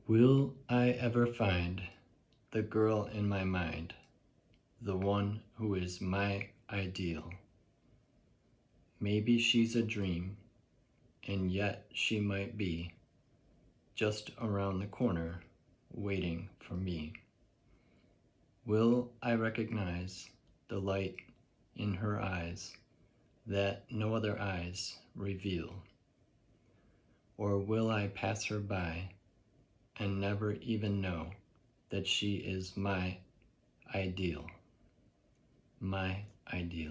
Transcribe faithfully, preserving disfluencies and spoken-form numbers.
Will I ever find the girl in my mind, the one who is my ideal? Maybe she's a dream, and yet she might be just around the corner waiting for me. Will I recognize the light in her eyes that no other eyes reveal? Or will I pass her by and never even know that she is my ideal? My ideal.